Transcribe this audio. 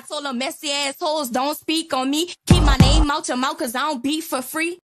told them messy assholes don't speak on me. Keep my name out your mouth cause I don't beat for free.